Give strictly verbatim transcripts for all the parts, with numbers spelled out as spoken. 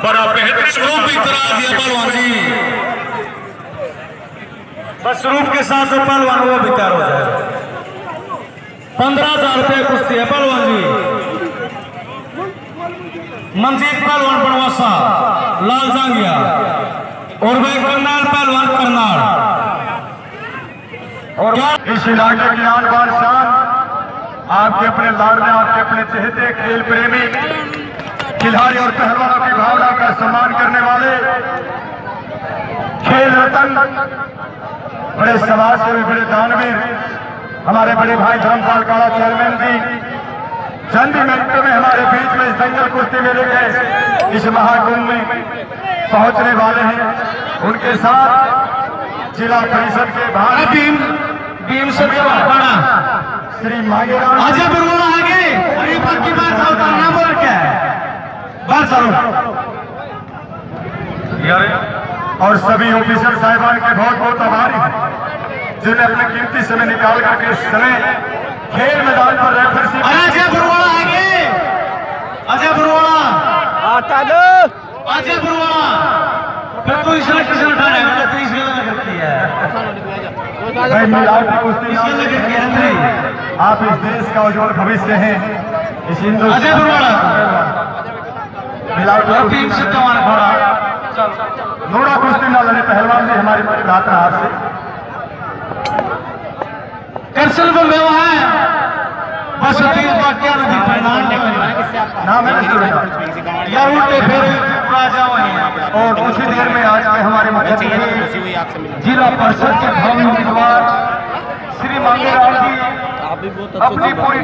बड़ा बेहतर स्वरूप इतराज दिया पहलवान जी, बस स्वरूप के साथ जो पहलवान वो भी तैयार हो जाए। पंद्रह हजार रुपये कुश्ती है पहलवान जी। मंजीत पहलवान बनवासा लाल जांगिया और वे करनाल पहलवान करनाल। और इस इलाके की आन बान शान, आपके अपने लाडले, आपके अपने चहेते खेल प्रेमी खिलाड़ी और पहलवानों की भावना का सम्मान करने वाले खेल रतन, बड़े समाज सेवी, बड़े दानवीर हमारे बड़े भाई धर्मपाल काला चेयरमैन जी चंद ही मिनटों में हमारे बीच में इस दंगल कुश्ती मेले के इस महाकुंभ में पहुंचने वाले हैं। उनके साथ जिला परिषद के भाई भीम भीम से श्री मांगेराम अजय बरवाड़ा आगे अरे बाकी बात करना बोल क्या है बात करो। और सभी ऑफिसर साहिबान के बहुत बहुत आभारी हैं जिन्हें अपने कीमती समय निकाल करके इस समय खेल मैदान पर रेफर से अजय बरवाड़ा आगे अजय बरवाड़ा आता दो अजय बरवाड़ा फिर तो इसने किसने उठाना है मतलब तीस गलत करती है भाई मिलावटी कुश्ती इसके लगे किया नहीं। आप इस देश का उज्जवल भविष्य हैं। इस हिंदू अजय बरवाड़ा मिलावटी टीम से कमान घोड़ा नोड़ा कुश्ती ना लड़े पहलवान जी हमारी रात हाथ से करसल में वो है बस तीन वाक्य नदी फैलान ना मैंने या उल्टे फिर राजा वहीं। और उसी देर में आज के हमारे मुख्य अतिथि जिला परिषद के भावी उम्मीदवार श्री मांगेराम जी अपनी पूरी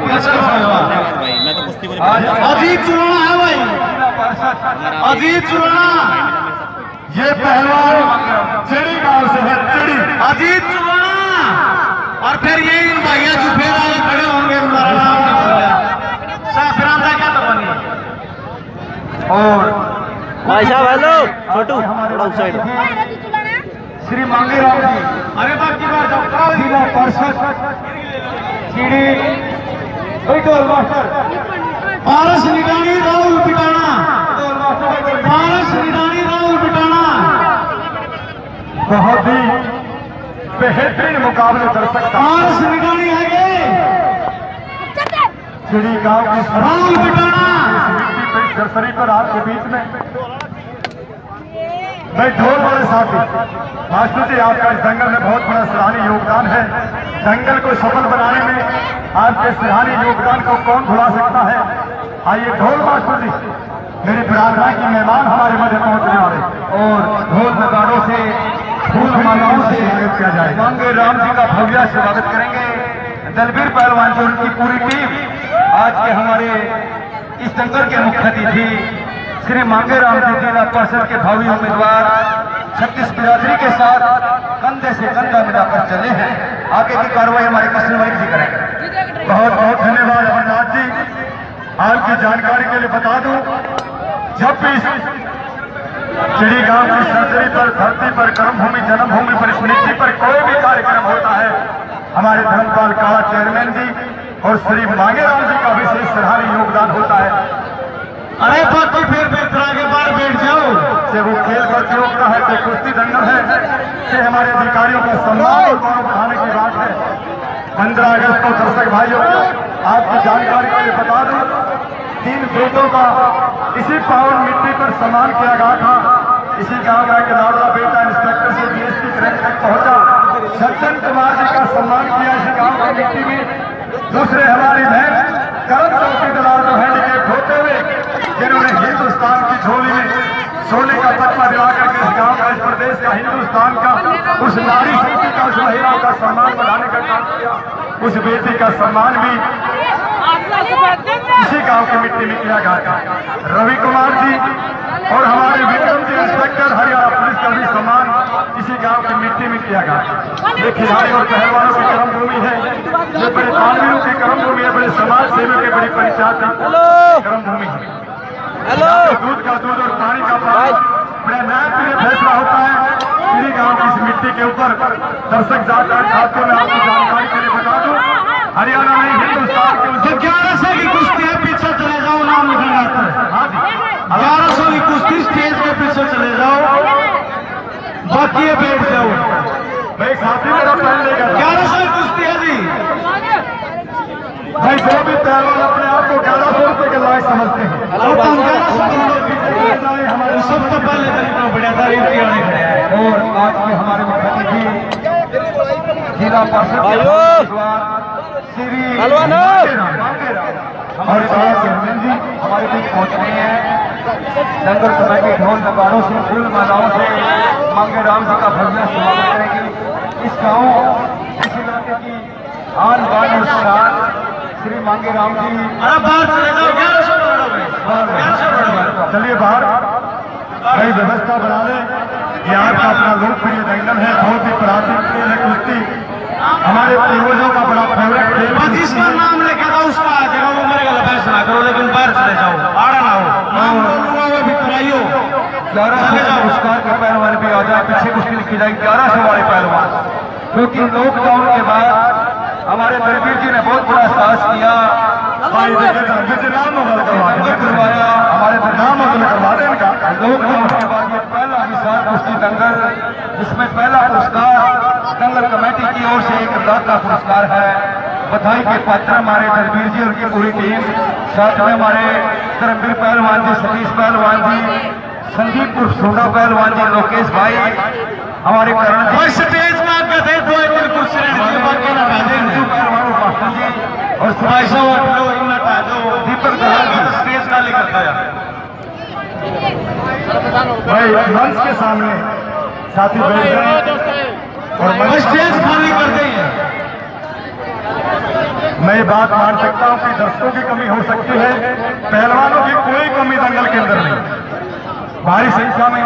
अजीत चुनाना है भाई, अजीत चुनाना ये पहलवान चिड़ी गांव से है, चिड़ी अजीत चुनाना और फिर ये इन भैया जो फिर आगे खड़े होंगे हमारा नाम नहीं बोला साफराना क्या तो बनी। और भाई साहब हेलो छोटू थोड़ा उस साइड श्री मांगेराम जी अरे बाकी बात जाओ जिला परिषद चिड़ी ढोल मास्टर पारस निडानी राहुल पिटाना, पारस निडानी राहुल पिटाना। बहुत ही बेहतरीन मुकाबले दर्शक पारस निडानी आगे चिड़ी गांव की राहुल पिटाना नर्सरी पर आपके बीच में मैं ढोल वाले साथी मास्टर जी आपका इस दंगल में बहुत बड़ा सराहनीय योगदान है। दंगल को सफल बनाने में आपके सराहनीय योगदान को कौन भुला सकता है। आइए ढोल मास्टर जी मेरी प्रार्थना की मेहमान हमारे मध्य पहुंचने वाले और ढोल नगाड़ों से फूल मालाओं से स्वागत किया जाए। मांगे राम जी का भव्य स्वागत करेंगे दलबीर पहलवान जी उनकी पूरी टीम। आज के हमारे इस दंगल के मुख्य अतिथि श्री मांगेराम जी जिला परिषद के भावी उम्मीदवार छत्तीस बिरादरी के साथ कंधे से कंधा मिलाकर चले हैं। आगे की कार्रवाई हमारे कृष्ण भाई जी करेंगे। बहुत बहुत धन्यवाद अमरनाथ जी। आपकी जानकारी के लिए बता दूं जब भी चिड़ी गांव की सरजरी पर धरती पर कर्मभूमि जन्मभूमि पर स्मृति पर कोई भी कार्यक्रम होता है हमारे धर्मपाल काला चेयरमैन जी और श्री मांगेराम जी का विशेष सराहनीय योगदान होता है। अरे बाकी फिर बेतरा के बाद बैठ जाओ चाहे वो खेल प्रतियोगिता है चाहे कुश्ती दंगल है चाहे हमारे अधिकारियों का सम्मान और गौरव बढ़ाने की बात है। पंद्रह अगस्त को दर्शक भाइयों आपकी जानकारी के लिए बता दूं तीन बेटों का इसी पावन मिट्टी पर सम्मान किया गया था। इसी गांव का एक लाडला बेटा इंस्पेक्टर से डीएसपी रैंक तक पहुंचा। सज्जन कुमार जी का सम्मान किया इसी गांव की मिट्टी में। दूसरे हमारी बहन करम चौकी दलाल जो हैंडीकेप होते हुए जिन्होंने हिंदुस्तान की झोली में सोने का तकमा दिला करके इस गांव का इस प्रदेश का हिंदुस्तान का उस नारी शक्ति का उस महिलाओं का सम्मान बढ़ाने का काम किया। उस बेटी का सम्मान भी इसी गांव की मिट्टी में किया गया। रवि कुमार जी और हमारे विक्रम जी इंस्पेक्टर हरियाणा पुलिस का भी सम्मान इसी गांव की मिट्टी में किया गया। ये खिलाड़ी और पहलवानों की कर्मभूमि है, ये बड़े तालवीरों की कर्मभूमि है, बड़े समाज सेवी की बड़ी पंचायत की कर्मभूमि है। हेलो दूध का दूध और पानी का पानी बड़ा न्यायप्रिय फैसला होता है चिड़ी गांव की इस मिट्टी के ऊपर। दर्शक जाकर साथियों में आपकी जानकारी के लिए बता दूं हरियाणा में हिंदुस्तान के ग्यारह सौ की कुश्ती है पीछे चले जाओ नाम निकल जाता है। हाँ जी ग्यारह सौ की कुश्ती स्टेज बाकी है बैठ जाओ। भाई साथी मेरा पैन नहीं करता। ग्यारह सौ कुश्ती है जी। भाई जो भी पहलवान अपने आप को ग्यारह सौ रुपए के लायक समझते हैं, हमारे सबसे पहले तरीका बढ़िया था और आज के हमारे मुख्यमंत्री जिला परिषद श्री हमारे चेयरमैन जी हमारे बीच पहुंच रहे हैं। दंगल कमेटी ढोल नगाड़ों से फूल मालाओं से मांगे राम जी का भव्य स्वागत करेगी। इस गाँव इस इलाके की आन बान और शान श्री मांगे राम जी। अरे बाहर चले जाओ, ग्यारह सौ चलिए बाहर कई व्यवस्था बना लें। ये आपका अपना लोकप्रिय दंगल है, बहुत ही प्राचीन खेल है कुश्ती, हमारे पूर्वजों का बड़ा फेवरेट खेल। जिसका नाम लेके था उसका आ जाएगा, वो मेरे गला फैसला करो, लेकिन बाहर चले जाओ, आड़ा ना हो। नाम बोलूंगा वो भी कराइयो। ग्यारह सौ पुरस्कार के पहलवान भी आ जाए, पीछे कुश्ती लिखी जाए ग्यारह सौ वाले पहलवान, क्योंकि लॉकडाउन के बाद हमारे दलबीर जी ने बहुत बड़ा साहस किया। हमारे नाम करवा दें इनका। लॉकडाउन के बाद ये पहला विशाल कुश्ती दंगल, जिसमें पहला पुरस्कार दंगल कमेटी की ओर से एक लाख का पुरस्कार है। बधाई के पात्र हमारे दलबीर जी और उनकी पूरी टीम, साथ में हमारे धर्मवीर पहलवान जी, सतीश पहलवान जी, संदीप सोना पहलवान जी, लोकेश भाई, हमारे करण जी स्टेज में आपके थे दो एक कुर्सी मास्टर जी और दीपक दलाल जी स्टेज खाली करता है। भाई मंच के सामने साथी बैठ गए और स्टेज खाली कर दी है। मैं ये बात मान सकता हूं कि दर्शकों की कमी हो सकती है, पहलवानों की कोई कमी दंगल के अंदर नहीं। भारी संख्या में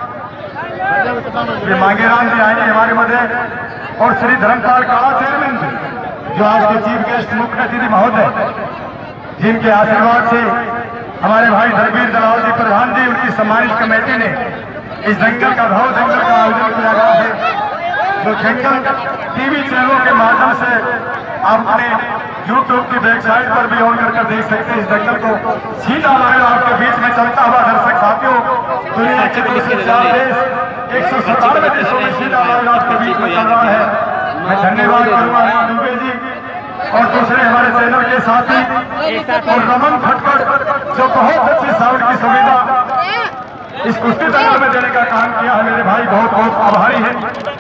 ये मांगे राम जी आएंगे हमारे मध्य और श्री धर्मपाल काला चेयरमैन जी, जो आज के चीफ गेस्ट मुख्य अतिथि महोदय, जिनके आशीर्वाद से हमारे भाई धर्मवीर दलाल जी प्रधान जी, उनकी सम्मानित कमेटी ने इस दंगल का भाव दंगल का आयोजन किया गया है। जो दंगल टीवी चैनलों के माध्यम से आप अपने यूट्यूब की वेबसाइट पर भी ऑन करके देख सकते हैं। इस दंगल को सीधा लाइव आपके बीच में चलता हुआ दर्शक साथियों, दुनिया के देश एक सौ सतानवे देशों में सीधा लाइव आपके बीच में चल रहा है। मैं धन्यवाद करूंगा दुबे जी और दूसरे हमारे चैनल के साथी और रमन खटखट, जो बहुत अच्छी साउंड की सुविधा इस कुश्ती दंगल में देने का काम किया है। मेरे भाई बहुत बहुत आभारी है।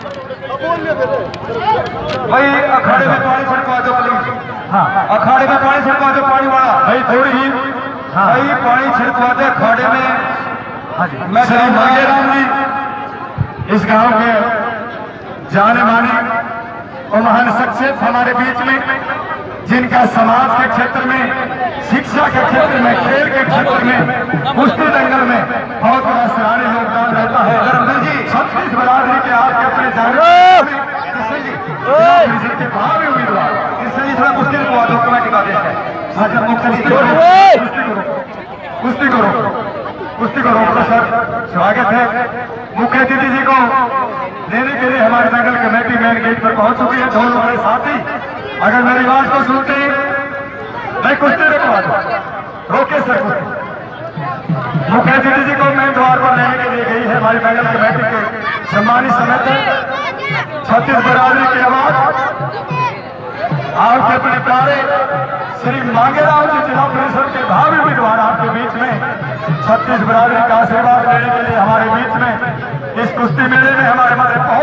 भाई अखाड़े में पानी छिड़कवा दो प्लीज। हाँ, अखाड़े में पानी छिड़कवा दो, पानी वाला भाई थोड़ी ही। हाँ, भाई पानी छिड़कवा दे अखाड़े में। हाँ जी, मैं श्री मांगे राम जी इस गांव के जाने माने और महान शख्सियत हमारे बीच में, जिनका समाज के क्षेत्र में, शिक्षा के क्षेत्र में, खेल के क्षेत्र में, कुश्ती दंगल में बहुत बड़ा सराहनीय योगदान रहता है। जी छत्तीस बरादरी के आपके अपने के भावी उम्मीदवार इससे थोड़ा कुश्ती को दो कमेटी का आदेश है। कुश्ती करो कुश्ती करो सर, स्वागत है। मुख्य अतिथि जी को लेने के लिए हमारे दंगल कमेटी मेन गेट पर पहुंच चुकी है। दोनों हमारे साथी अगर मेरी बात को सुनते मैं कुश्ती रखवा दूं, रोके सर कुश्ती। मुख्य अतिथि जी को मेन द्वार पर लेने के लिए गई है हमारी दंगल कमेटी के सम्मानित समिति छत्तीस बरादरी की आवाज आपके अपने प्यारे श्री मांगे राम जी जिला परिषद के भावी उम्मीदवार आपके बीच में छत्तीस बरादरी का आशीर्वाद लेने के लिए हमारे बीच में इस कुश्ती मेले में हमारे मध्य